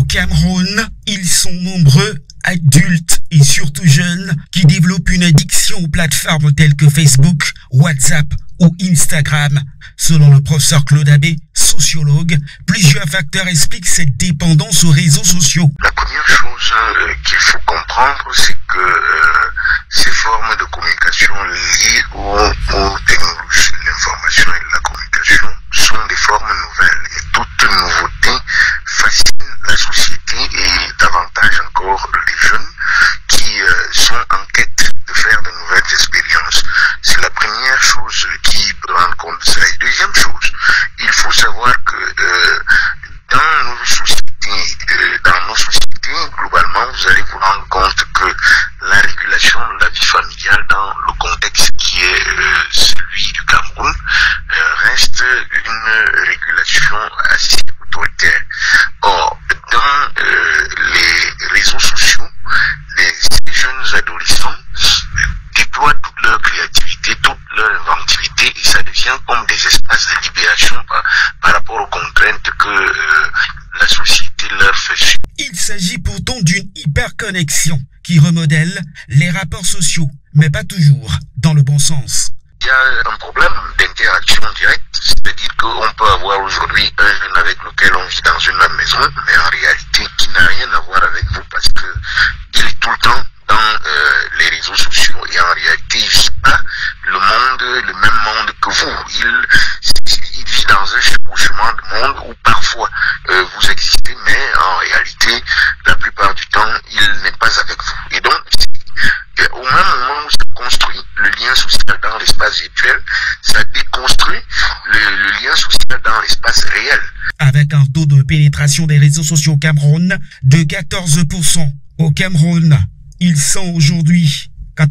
Au Cameroun, ils sont nombreux, adultes et surtout jeunes, qui développent une addiction aux plateformes telles que Facebook, WhatsApp ou Instagram. Selon le professeur Claude Abbé, sociologue, plusieurs facteurs expliquent cette dépendance aux réseaux sociaux. La première chose qu'il faut comprendre, c'est que ces formes de communication liées aux technologies de l'information et de la communication sont des formes nouvelles. Et toute nouveauté fascine la société et davantage encore les jeunes qui sont en quête de faire de nouvelles expériences. C'est la première chose qui peut rendre compte de ça. Et deuxième chose, il faut savoir que dans nos sociétés, globalement, vous allez vous rendre compte que la régulation de la vie familiale dans le contexte qui est celui du Cameroun reste une régulation assez autoritaire. Or, dans les réseaux sociaux, ces jeunes adolescents déploient toute leur créativité, toute leur inventivité, et ça devient comme des espaces de libération par rapport aux contraintes que la société leur fait subir. Il s'agit pourtant d'une hyperconnexion qui remodèle les rapports sociaux, mais pas toujours dans le bon sens. Il y a un problème d'interaction directe, c'est-à-dire qu'on peut avoir aujourd'hui un jeune avec lequel on vit dans une même maison, mais en réalité qui n'a rien à voir avec vous parce que il est tout le temps dans les réseaux sociaux et en réalité il vit pas le même monde que vous. Il vit dans un chevauchement de monde où parfois vous existez, mais en réalité la plupart du temps il n'est pas avec vous. Et donc au même moment où ça construit le lien social dans l'espace virtuel, ça déconstruit le lien social dans l'espace réel. Avec un taux de pénétration des réseaux sociaux au Cameroun de 14%. Au Cameroun, ils sont aujourd'hui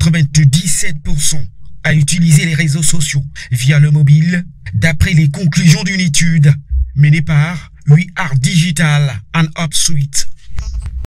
97% à utiliser les réseaux sociaux via le mobile, d'après les conclusions d'une étude menée par We Are Digital and Upsuite.